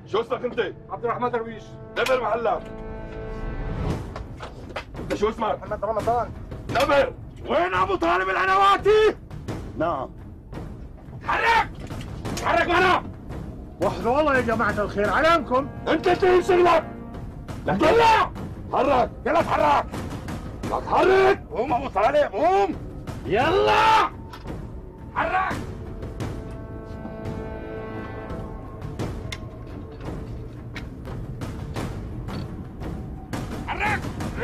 شو اسمك انت؟ عبد الرحمن درويش. نمر محلك. انت شو اسمك؟ محمد رمضان. نمر، وين ابو طالب العنواتي؟ نعم. تحرك! تحرك معنا! وحده والله يا جماعة الخير، علامكم. انت انتهي شغلك! لك يلا! تحرك! يلا تحرك! لك تحرك! قوم ابو طالب قوم! يلا! تحرك! تحرك!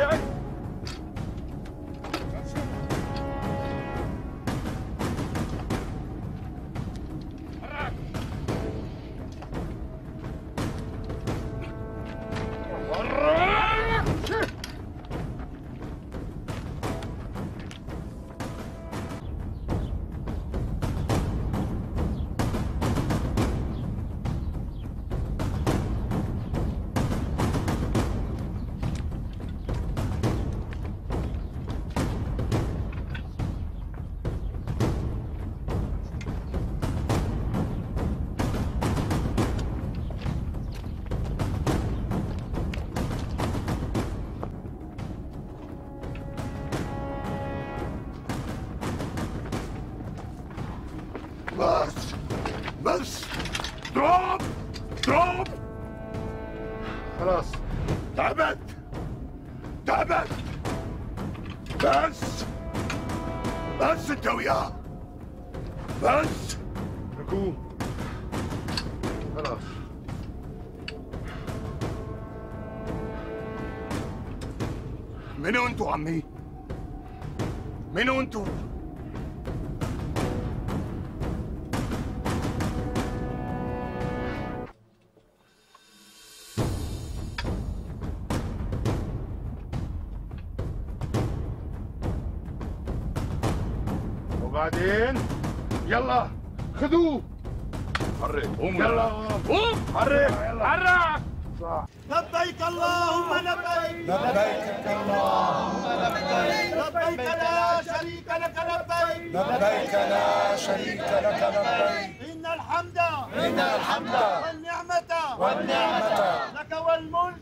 بس دروب دروب. خلاص تعبت بس انت وياه بس. ركوب. خلاص. منو انتو عمي؟ منو انتو؟ وبعدين يلا خذوه. حرك قوم يلا قوم حرك حرك. لبيك اللهم لبيك لبيك اللهم لبيك لبيك لا شريك لك لبيك لبيك لا شريك لك لبيك إن الحمد والنعمة لك والملك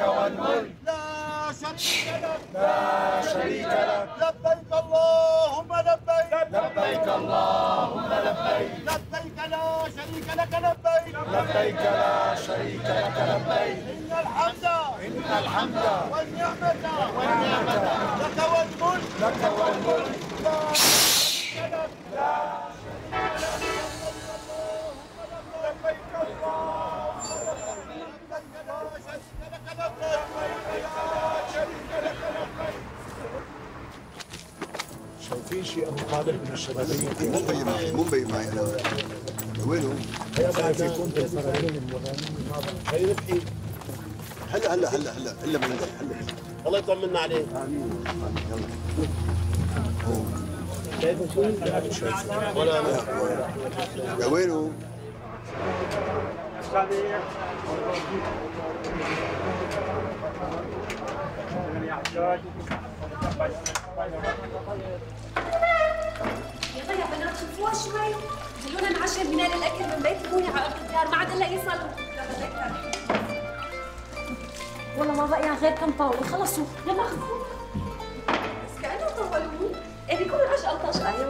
لا شريك لك لبيك اللهم لبيك لبيك اللهم لبيك لبيك لا شريك لك لبيك لبيك لا شريك لك لبيك إن الحمد والنعمة لك والملك لا شريك لك لبيك اللهم لبيك لا شريك لك لبيك شايفين شيء ابو طالب من الشبابيه؟ مو مبين معي انا. وينه؟ خايف يكون بالفرارين المغنيين هذا خير بحيل. هلا من هلا. الله يطمنا عليك. امين يلا. كيف شوي؟ ولا يا وينه؟ يلا يا بنات شوفوها شوي، خلونا نعشر بنال الاكل من بيت ابوي على ارض الدار، ما عاد الا يصلوا. والله ما بقي غير كم طاوله، خلصوا يلا خذوا. بس كانه طولوا. ايه بيكون 10 13 ايوه.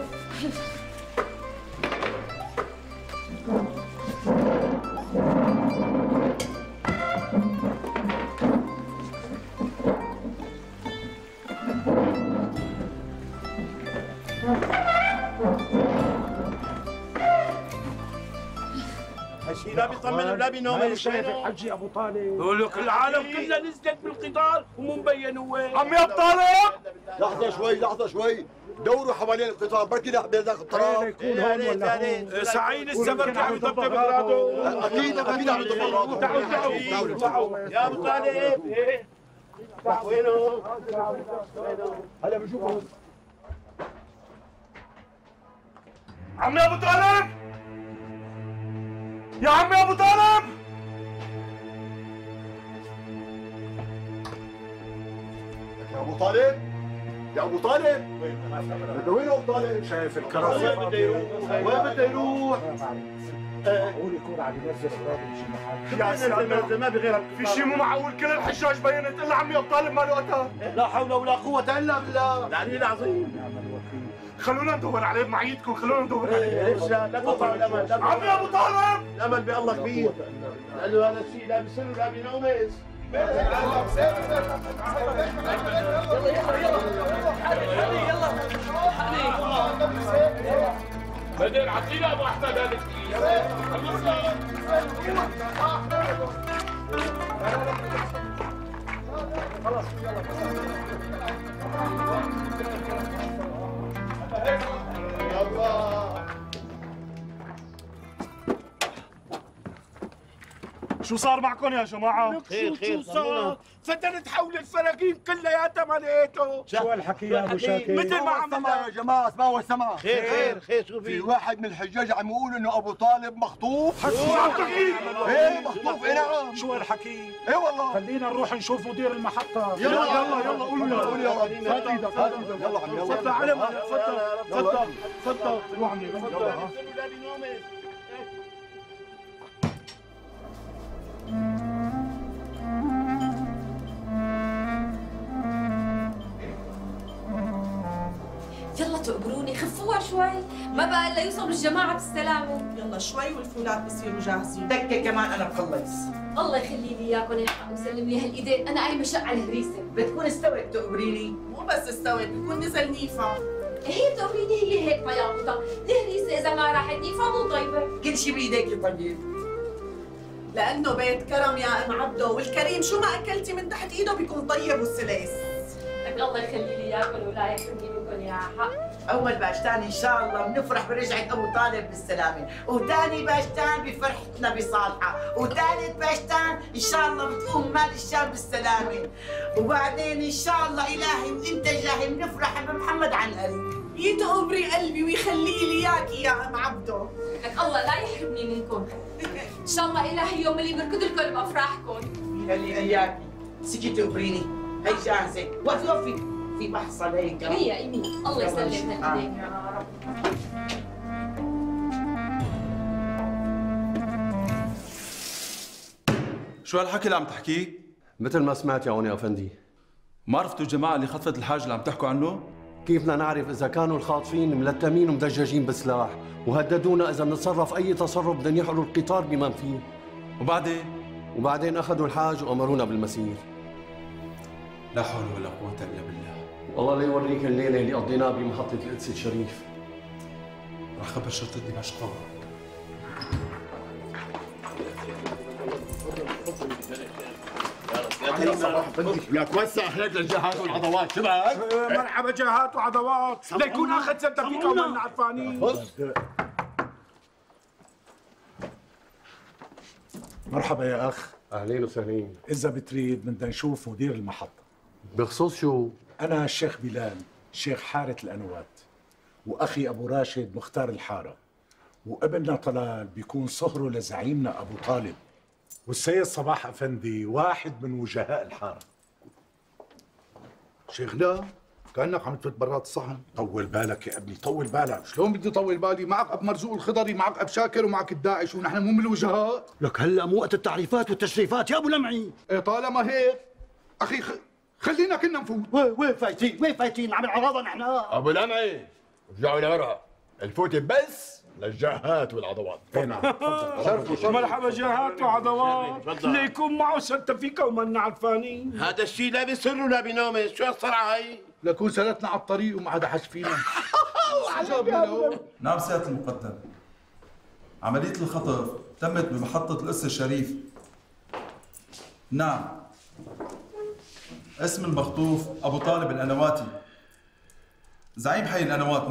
هالشيء لا بيطمن ولا بينوم. ما شايف الحجي ابو طالب؟ بقول لك العالم كلها نزلت بالقطار ومو مبين وين. عمي ابو طالب. لحظة شوي دوروا حوالين القطار بركي بهذاك الطرف. يكون هون ولا هون؟ سعيد السمك عم يطبطب بغراضه. اكيد عم يطبطب. تعالوا يا ابو طالب وينه؟ هلا بنشوفه. عمي ابو طالب. يا عمي ابو طالب. يا ابو طالب انت وين ابو طالب؟ شايف الكراسي؟ وين بده يروح؟ معقول يكون عم ينزل اغراض بشي محل؟ يا سلام ما بغيرك في شيء مو معقول، كل الحجاج بينت الا عمي ابو طالب ماله قتل. لا حول ولا قوة الا بالله العلي العظيم. نعم الوكيل. خلونا ندور عليه بمعيتكم، خلونا ندور عليه. ليش لا تقطع الامل؟ عمي ابو طالب الامل بالله كبير، لانه هذا الشيء لا بسر ولا بنومس. بدر عطينا ابو احمد هذا شو صار معكم يا جماعه؟ خير صار؟ بدنا نتحول الفراغين كلياتها ماليته. شو هالحكي يا ابو شاكر؟ مثل ما عملنا يا جماعة اسمعوا السمع. خير شو في في؟ واحد من الحجاج عم يقول انه ابو طالب مخطوف. ايه مخطوف، اي نعم. شو هالحكي؟ ايه والله. خلينا نروح نشوف مدير المحطة. يلا قولوا يلا قولوا يلا. هات ايدك يلا عمي يلا. تفضل علم، تفضل روح عمي تفضل. يلا تقبروني، خفوها شوي، ما بقى الا يوصلوا الجماعه بالسلامه. يلا شوي والفولاد بصيروا جاهزين. دكه كمان انا بخلص. الله يخلي لي اياكم يا حق وسلم لي هالايدين، انا قايمه شق على الهريسه. بتكون استوت تقبريني. مو بس استوت، بتكون نزل نيفا. هي تقبريني هي هيك بياضتها، الهريسه اذا ما راحت نيفا مو طيبه. كل شيء بايديك طيب. لانه بيت كرم يا ام عبده، والكريم شو ما اكلتي من تحت ايده بيكون طيب والسليس. لك الله يخلي لي اياكم ولا يحرمني منكم يا حق. اول باشتان ان شاء الله بنفرح برجعه ابو طالب بالسلامه، وثاني باشتان بفرحتنا بصالحه، وثالث باشتان ان شاء الله بتقوم مال الشام بالسلامه، وبعدين ان شاء الله الهي وانت جاهي بنفرح بمحمد عن قلب. يتقبري قلبي ويخلي لي اياكي يا ام عبده. لك الله لا يحرمني منكم. ان شاء الله الهي يوم اللي بركض لكم بافراحكم. يخلي اياكي. سكي تقبريني، هي جاهزه، وقفي في محصل هيك. هي ايمي، الله يسلم هالايدين يا رب. شو هالحكي اللي عم تحكيه؟ مثل ما سمعت يا عوني افندي. ما عرفتوا الجماعة اللي خطفت الحاج اللي عم تحكوا عنه؟ كيف بدنا نعرف اذا كانوا الخاطفين ملتمين ومدججين بسلاح، وهددونا اذا نتصرف اي تصرف بدهم يحروا القطار بمن فيه. وبعدين اخذوا الحاج وامرونا بالمسير. لا حول ولا قوة الا بالله. والله لا يوريك الليله اللي قضيناها بمحطة القدس الشريف. رح خبر شرطة دمشق طبعا. لك وسع هيك للجهات والعضوات شبك. مرحبا جهات وعضوات، ليكون اخذ سنتك فيكم ومنا عرفانين. مرحبا يا اخ. اهلين وسهلين. اذا بتريد بدنا نشوف مدير المحطة. بخصوص شو؟ انا الشيخ بلال، شيخ حارة الانوات، واخي ابو راشد مختار الحارة، وابننا طلال بيكون صهره لزعيمنا ابو طالب، والسيد صباح افندي واحد من وجهاء الحارة. شيخنا كانك عم تفوت برات الصحن. طول بالك يا ابني، طول بالك. شلون بدي طول بالي؟ معك اب مرزوق الخضري، معك اب شاكر، ومعك الداعش، ونحن مو من الوجهاء. لك هلا مو وقت التعريفات والتشريفات يا ابو لمعي. إيه طالما هيك اخي خلينا كنا نفوت. وين فايتين عم العراضه نحن. ابو لمعي رجعوا لورا، الفوت بس للجهات والعضوات. اي نعم تفضل. مرحبا جهات وعضوات، ليكون معه سنتك فيكم ومنا عرفانين. هذا الشيء لا بسر ولا بنومس، شو هالصرعة هي؟ لكون سلتنا على الطريق وما حدا حس فينا. نعم سيادة المقدم. عملية الخطف تمت بمحطة القدس الشريف. نعم. اسم المخطوف أبو طالب الأنواتي، زعيم حي الأنوات.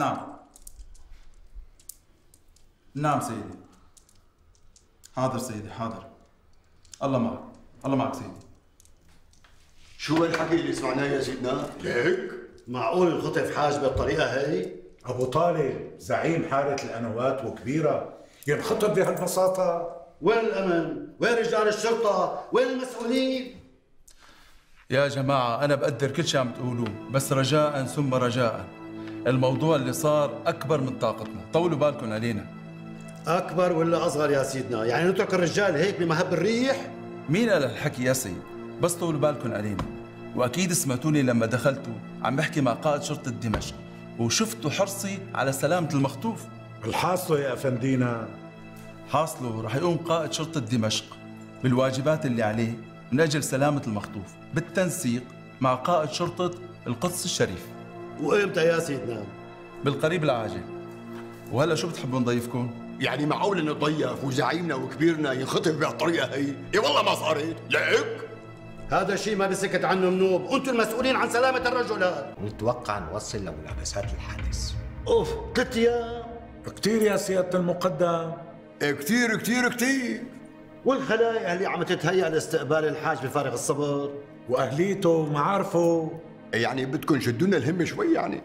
نعم سيدي. حاضر سيدي حاضر. الله معك، الله معك سيدي. شو الحكي اللي سمعناه يا سيدنا؟ ليك؟ معقول الخطف حاج بالطريقة هي؟ ابو طالب زعيم حارة الانوات وكبيرة ينخطب بهالبساطة؟ وين الأمن؟ وين رجال الشرطة؟ وين المسؤولين؟ يا جماعة أنا بقدر كل شيء عم تقولوه، بس رجاء ثم رجاء، الموضوع اللي صار أكبر من طاقتنا، طولوا بالكم علينا. اكبر ولا اصغر يا سيدنا؟ يعني نترك الرجال هيك بمهب الريح؟ مين قال هالحكي يا سيد؟ بس طولوا بالكم علينا، واكيد سمعتوني لما دخلتوا عم بحكي مع قائد شرطه دمشق وشفتوا حرصي على سلامه المخطوف. الحاصله يا افندينا، حاصله رح يقوم قائد شرطه دمشق بالواجبات اللي عليه من اجل سلامه المخطوف بالتنسيق مع قائد شرطه القدس الشريف. وامتى يا سيدنا؟ بالقريب العاجل. وهلا شو بتحبوا نضيفكم؟ يعني معقول نضيف وزعيمنا وكبيرنا ينخطف بهالطريقه هي؟ اي والله ما صارت، لك هذا شيء ما بسكت عنه منوب، وانتم المسؤولين عن سلامه الرجل هذا. نتوقع نوصل لملابسات الحادث. اوف 3 ايام؟ كثير يا سياده المقدم. كثير كثير كثير. والخلايا اللي عم تتهيأ لاستقبال الحاج بفارغ الصبر، واهليته ومعارفه. يعني بدكم شدوا لنا الهمه شوي يعني.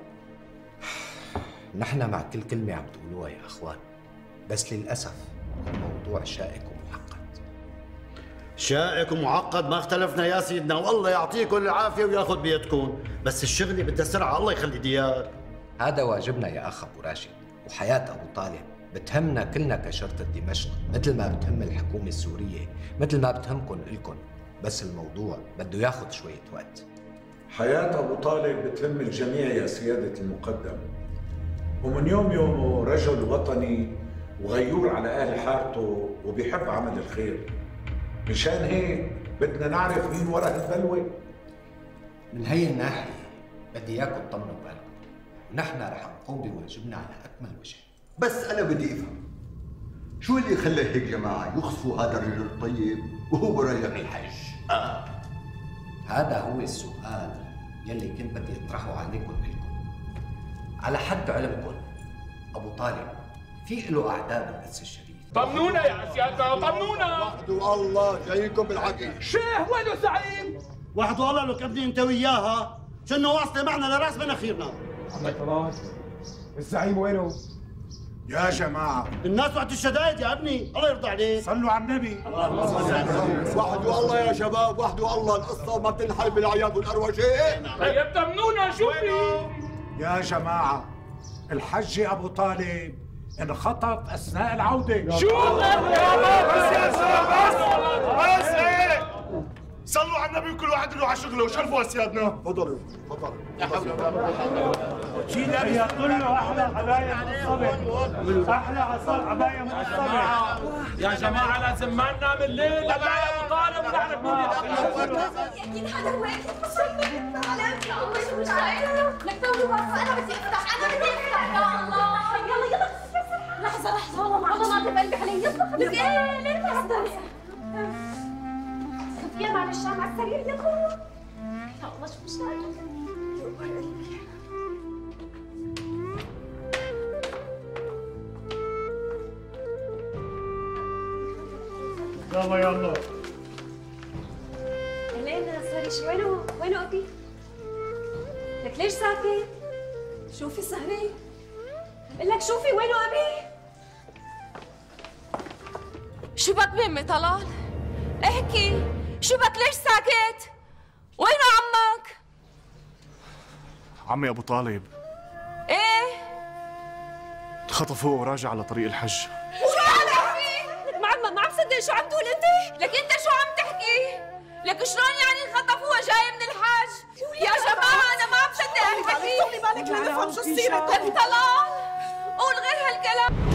نحن مع كل كلمه عم تقولوها يا اخوان، بس للاسف الموضوع شائك ومعقد. شائك ومعقد ما اختلفنا يا سيدنا، والله يعطيكم العافيه وياخذ بيدكم، بس الشغله بدها سرعه. الله يخلي ديار. هذا واجبنا يا اخ ابو راشد، وحياه ابو طالب بتهمنا كلنا كشرطه دمشق، مثل ما بتهم الحكومه السوريه، مثل ما بتهمكم الكم، بس الموضوع بده ياخذ شويه وقت. حياه ابو طالب بتهم الجميع يا سياده المقدم، ومن يومه رجل وطني وغيور على اهل حارته وبيحب عمل الخير. مشان هيك بدنا نعرف مين ورا البلوه. من هي الناحيه بدي اياكم تطمنوا بالكم، ونحن رح نقوم بواجبنا على اكمل وجه. بس انا بدي افهم شو اللي خلى هيك جماعه يخصفوا هذا الرجل الطيب وهو رايح الحج؟ هذا هو السؤال يلي كنت بدي اطرحه عليكم كلكم. على حد علمكم ابو طالب في له اعداء بالقدس الشريف. طمنونا يا سيادنا، طمنونا. وحده الله جايكم بالحقيقه. شيخ وينه زعيم؟ وحده الله لك ابني انت وياها، شنو واصله معنا لراس مناخيرنا. عمي طلال الزعيم وينه؟ يا جماعه الناس وقت الشدائد يا ابني، الله يرضى عليك. صلوا على النبي. وحده الله يا شباب، وحده الله، القصه ما بتنحل بالاعياد والاروجه. طيب طمنونا شو في؟ يا جماعه الحج ابو طالب انخطف اثناء العوده. شو؟ بس يا شباب بس هيك. صلوا على النبي وكل واحد يروح على شغله وشرفوا اسيادنا. تفضلوا تفضلوا. شيل يا كله احلى عبايه معصبه، احلى عبايه معصبه. يا جماعه لازم ما ننام الليل لما ابو طالب ونحن نكون اكيد هذا هو، اكيد مش علامتي. يا الله شو مش عارفه لك دوري واقفه. انا بدي افتح، انا بدي افتح. يا الله يلا يلا. لحظه لحظه، والله ما تبقلبي علي. يلا لك ايه ليه تحضري؟ خفيها بعد الشام على السرير. يلا يا الله شو مش عارفه. يلا يلا. هلينا سهري، وينه ابي؟ لك ليش ساكت؟ شوفي سهري، بقول لك شوفي وينه ابي؟ شو بك بامي طلال؟ احكي، شو بك ليش ساكت؟ وينه عمك؟ عمي ابو طالب ايه؟ انخطف هو وراجع على طريق الحج. شو عم تحكي؟ ما عم صدق شو عم تقول انت؟ لك انت شو عم تحكي؟ لك شلون يعني انخطف هو جاي من الحج؟ يا جماعه انا ما عم صدق هالحكي. طولي بالك لنفهم شو السيره. لك طلال قول غير هالكلام.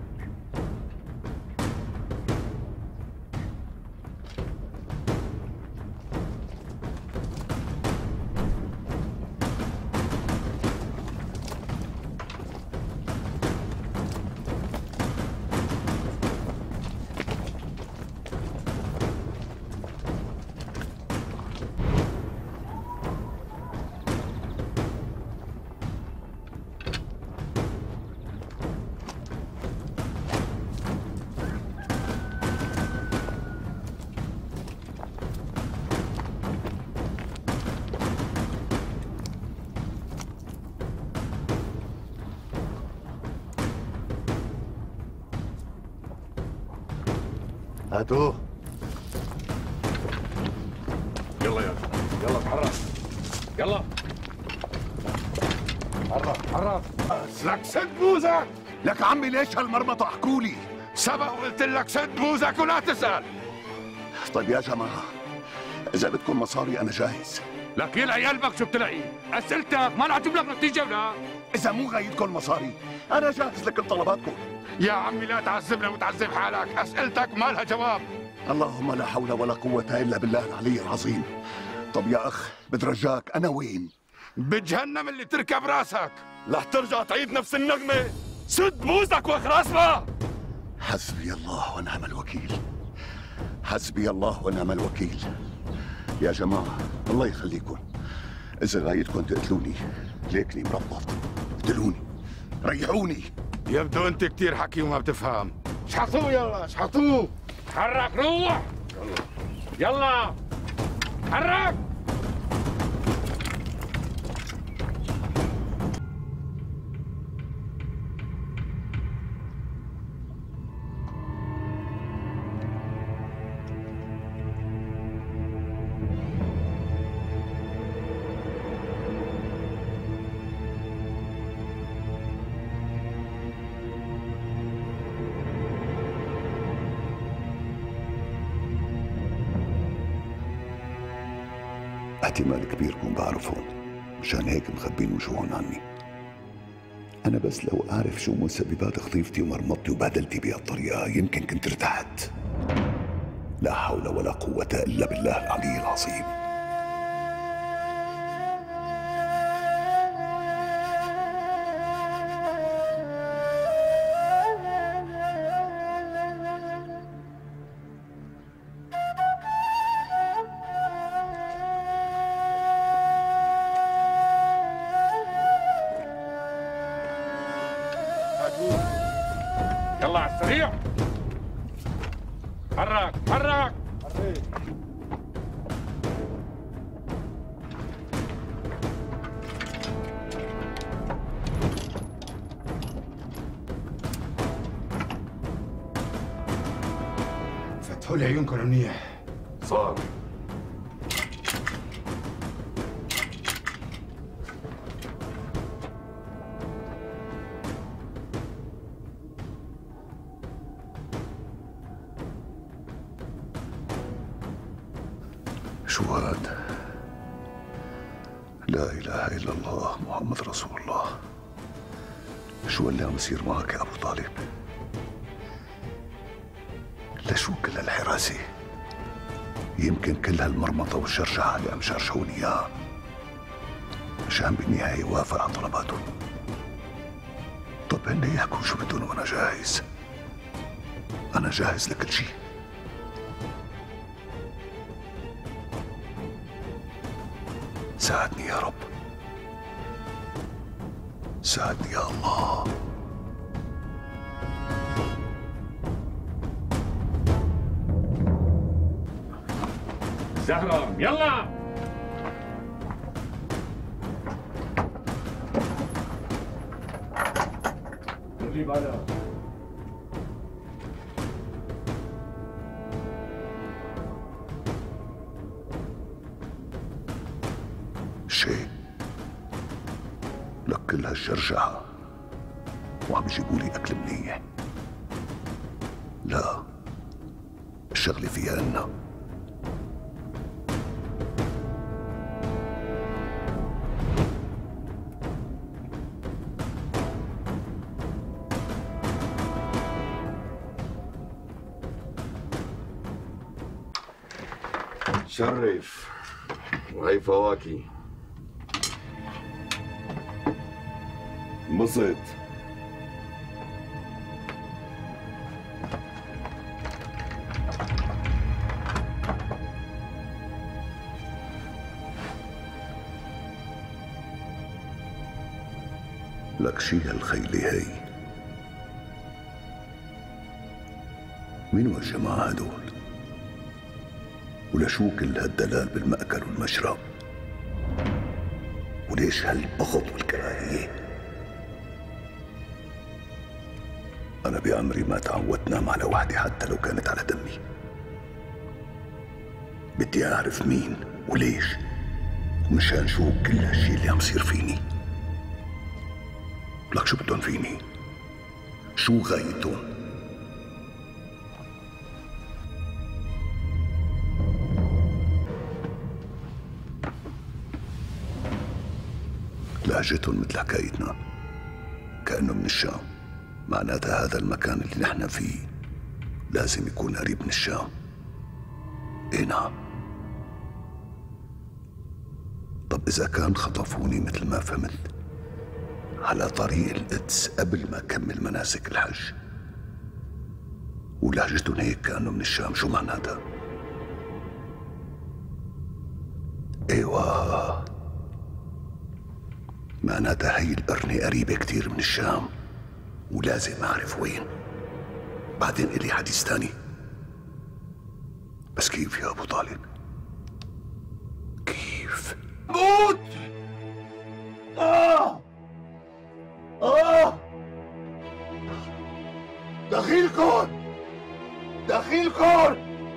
هاتوه. يلا يلا تحرك. يلا تحرك. لك سد بوزك. لك عمي ليش هالمرمطة؟ احكوا لي. سبق وقلت لك سد بوزك ولا تسأل. طيب يا جماعة، إذا بدكم مصاري أنا جاهز. لك يلعي قلبك شو بتلاقي؟ أسئلتك ما رح تجيب لك نتيجة ولا؟ إذا مو غايتكم مصاري أنا جاهز لكل طلباتكم. يا عمي لا تعذبنا وتعذب حالك، أسئلتك ما لها جواب. اللهم لا حول ولا قوة إلا بالله العلي العظيم. طب يا أخ بترجاك أنا وين؟ بجهنم اللي تركب راسك. رح ترجع تعيد نفس النغمة. سد بوزك واخرس ما. حسبي الله ونعم الوكيل. حسبي الله ونعم الوكيل. يا جماعة الله يخليكم، إذا غايتكم تقتلوني ليكني مربط، اقتلوني ريحوني. يبدو أنت كتير حكي وما بتفهم. اشحطوه يلا اشحطوه. حرك روح. يلا حرك. احتمال كبير كون بعرفهم، مشان هيك مخبين وجوههم عني. أنا بس لو أعرف شو مسببات خطيفتي ومرمطتي وبهدلتي بهالطريقة يمكن كنت ارتحت. لا حول ولا قوة إلا بالله العلي العظيم. يلا على السريع. حرك حرك. فتحوا لي عيونكم منيح. صار. شو هاد؟ لا إله إلا الله محمد رسول الله. شو اللي عم يصير معك يا أبو طالب؟ لشو كل هالحراسة؟ يمكن كل هالمرمطة والشرشحة اللي عم شرشحوني إياها مشان بالنهاية يوافق على طلباتهم. طب هن يحكوا شو بدهم وأنا جاهز. أنا جاهز لكل شيء. ساعدني يا رب، ساعدني يا الله. زهرة يلا. نجيب على شيء لك كل هالشرشحة وعم يجيبوا لي أكل منيح. لا، الشغلة فيها إنها شرف. وهي فواكه. انبسط. لك شي هالخيلة هي. مين هالجماعة هدول؟ ولشو كل هالدلال بالمأكل والمشرب؟ وليش هالبغض والكراهية؟ أنا بعمري ما تعودت نام على وحدي حتى لو كانت على دمي. بدي أعرف مين وليش ومشان شو كل هالشي اللي عم يصير فيني. لك شو بدهم فيني؟ شو غايتهم؟ ولهجتهم مثل حكايتنا كأنه من الشام، معناتها هذا المكان اللي نحن فيه لازم يكون قريب من الشام. اي نعم. طب إذا كان خطفوني مثل ما فهمت على طريق القدس قبل ما أكمل مناسك الحج ولهجتهم هيك كأنه من الشام، شو معناتها؟ ايوه، معناتها هي القرنة قريبة كتير من الشام ولازم أعرف وين. بعدين إلي حديث تاني. بس كيف يا أبو طالب؟ كيف؟ موت! دخيلكم! دخيلكم!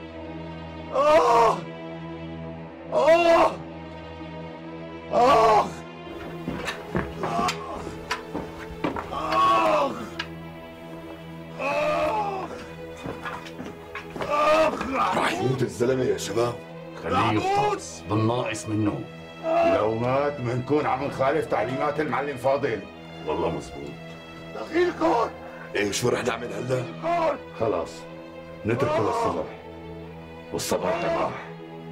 راح يموت الزلمة يا شباب. خليه يفطس بالناقص منه. لو مات بنكون عم نخالف تعليمات المعلم فاضل. والله مزبوط. دخيلكم! ايه شو رح نعمل هلا؟ خلاص نتركه للصبح، والصباح رباح.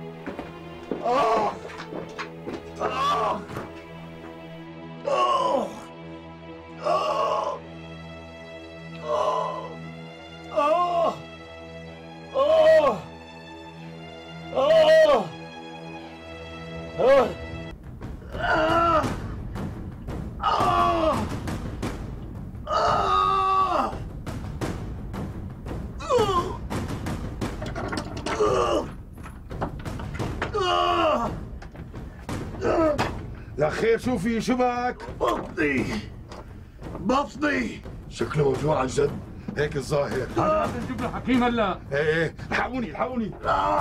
يا خير شو في شبك؟ بطني بطني شكله موجوع عن جد، هيك الظاهر. لازم نجيب له حكيم هلا. ايه الحقوني الحقوني.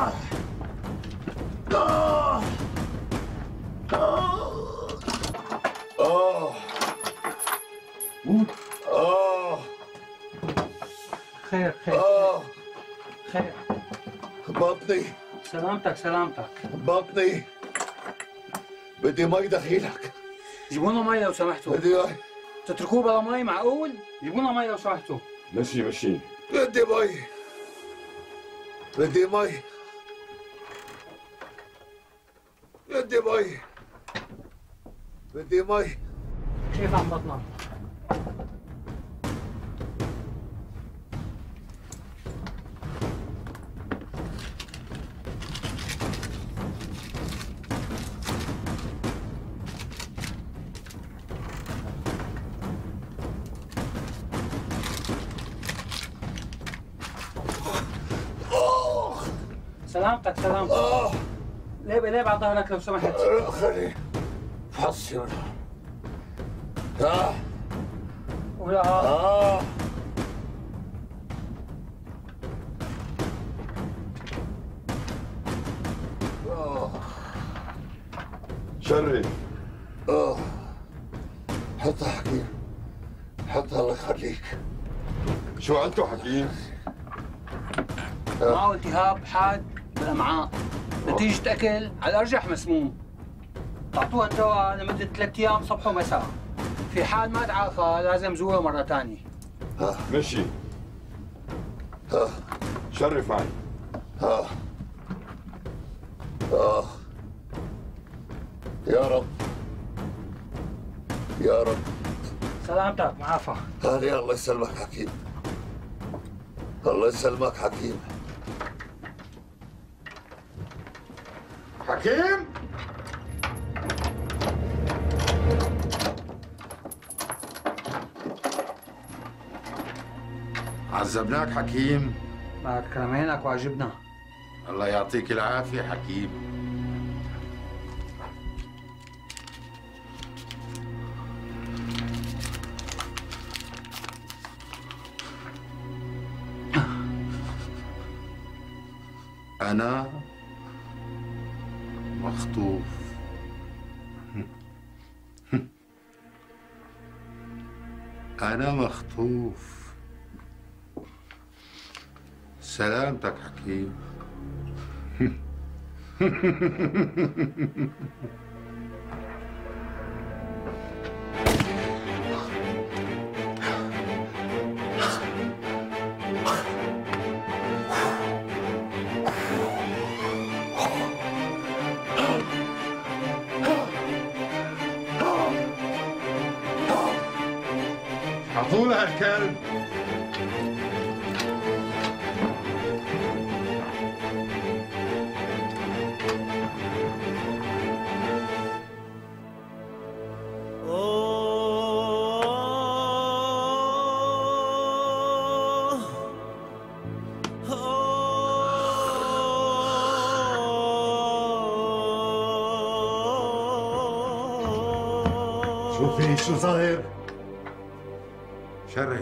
خير خير خير. بطني سلامتك سلامتك. بطني بدي مي دخيلك. جيبوا لنا مي لو سمحتوا. بدي مي. تتركوه بلا مي معقول؟ جيبوا لنا مي لو سمحتوا. مشي مشي. بدي مي بدي مي بدي مي بدي مي. كيف عم بطنك؟ سلامتك سلامتك. ليه على ظهرك لو سمحت. خلي فحص يا ولا شري. حطها حكيم، حطها الله يخليك. شو عنده حكيم؟ معه التهاب حاد بالامعاء، نتيجة اكل على الارجح مسموم. تعطوها الدواء لمدة 3 ايام صبح ومساء. في حال ما تعافى لازم زوره مرة ثانية. مشي. شرف معي. يا رب يا رب. سلامتك معافى. هذه الله يسلمك حكيم، الله يسلمك حكيم. حكيم عذبناك حكيم. بعد كرمينك واجبنا. الله يعطيك العافية حكيم. أنا مخطوف. أنا مخطوف. سلامتك حكيم. اعطونا هالكلب. شوفي شو صاير؟ شرف.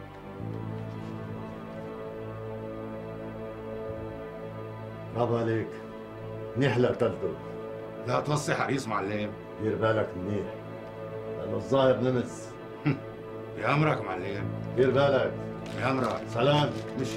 برافو عليك، منيح اللي قتلته. لا توصي حريص معلم. دير بالك منيح، لأنه الظاهر نمس. بأمرك معلم. دير بالك. بأمرك. سلام. مشي.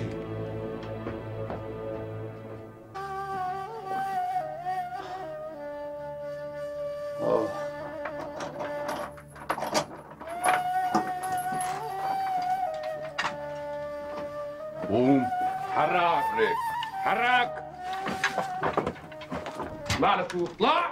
قوم حرك ليك حرك. اطلع لفوق اطلع.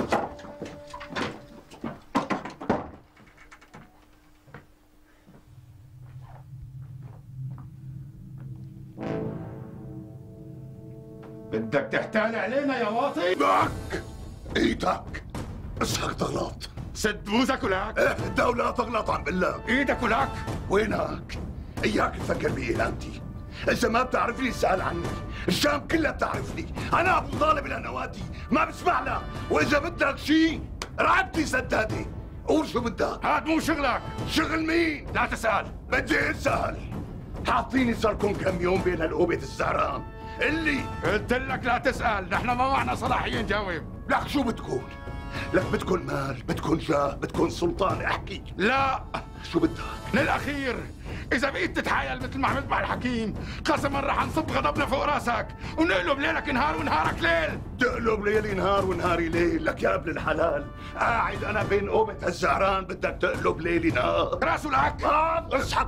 بدك تحتال علينا يا واطي؟ ايدك ايدك اسحق تغلط. سد بوزك ولك. ايه الدولة تغلط عم بقول لك. ايدك ولك. وينك؟ اياك تفكر بإهانتي. إذا ما بتعرفني اسأل عني، الشام كلها بتعرفني، أنا أبو طالب الأنواتي، ما بسمع لك، وإذا بدك شيء رعبتي سدادي، قول شو بدك. هاد مو شغلك. شغل مين؟ لا تسأل. بدي أسأل. حاطيني صاركم كم يوم بين هالقوبة الزعران، اللي قلت لك لا تسأل، نحن ما معنا صلاحية نجاوب. لك شو بتكون؟ لك بتكون مال، بتكون جاه، بتكون سلطان، احكي. لا. شو بدك؟ للأخير إذا بقيت تتحايل مثل ما عملت مع الحكيم، قسما رح نصب غضبنا فوق راسك ونقلب ليلك نهار ونهارك ليل. تقلب ليلي نهار ونهاري ليل، لك يا ابن الحلال، قاعد أنا بين قوبة الزعران بدك تقلب ليلي نهار. راسه لك. اسحق.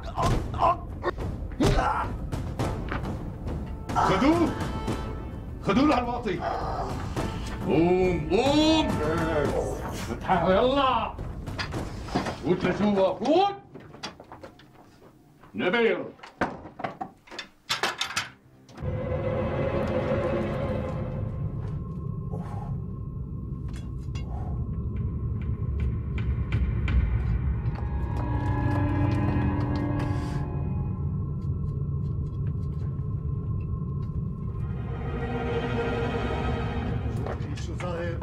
خذوه. خذوه لهالواطي. قوم قوم. افتحوا يلا. فوت لجوا فوت. نبير. شو صاير؟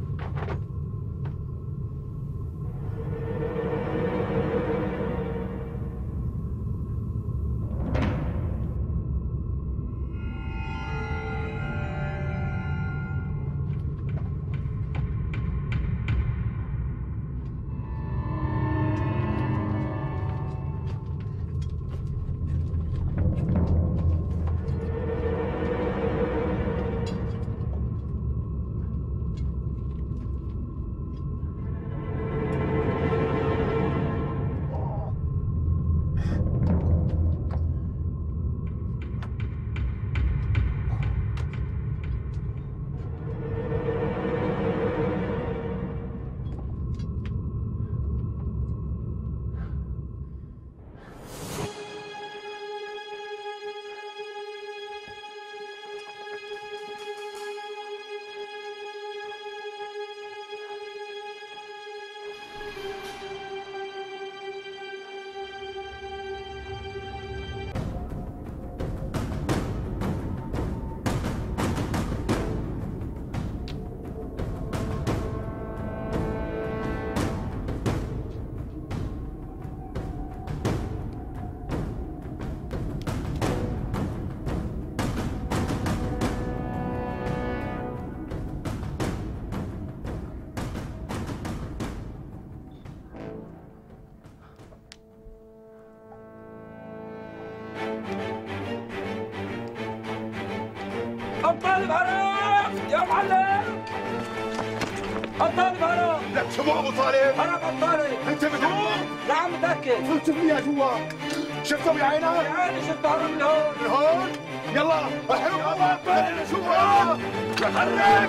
الطالب هرب يا معلم. الطالب هرب. لك شو ابو طالب؟ هرب الطالب. انت متأكد؟ نعم متأكد. فوت بيها جوا. شفته بعينك؟ بعيني شفته هرب من هون. من هون؟ يلا احرق الله نشوفه. تحرك.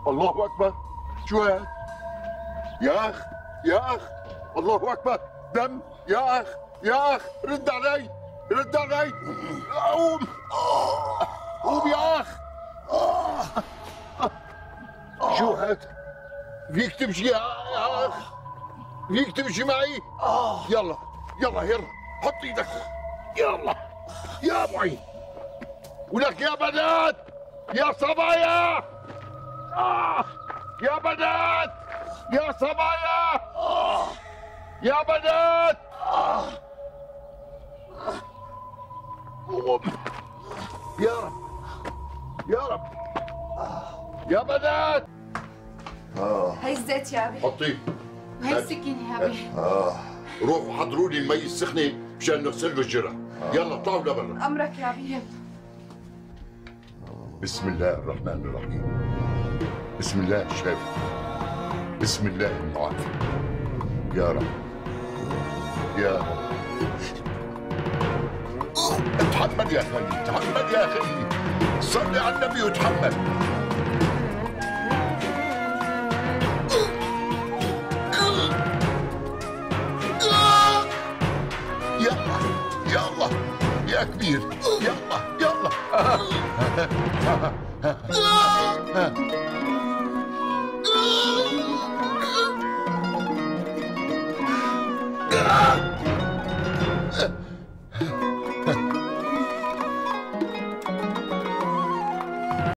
الله اكبر. شو هاد؟ يا اخ يا اخ، الله اكبر، دم يا اخ يا اخ، رد علي رد علي. قوم قوم يا اخ. شو هاد؟ فيك تمشي يا اخ؟ فيك تمشي معي؟ يلا يلا يلا، حط ايدك، يلا يا معين. ولك يا بنات يا صبايا، يا بنات يا صبايا، يا بنات. يا رب يا رب يا بنات. هي الزيت يا ابي. حطيه. وهي السكينة يا ابي. روحوا حضروا لي المي السخنه مشان نغسل له الجرح. يلا طلعوا لبرا. امرك يا ابي. بسم الله الرحمن الرحيم. بسم الله الشافي. بسم الله المعافي. يا رب يا رب. اتحمل يا خليل، تحمل يا خليل، صلي على النبي وتحمل. يلا يلا يا كبير، يلا يلا.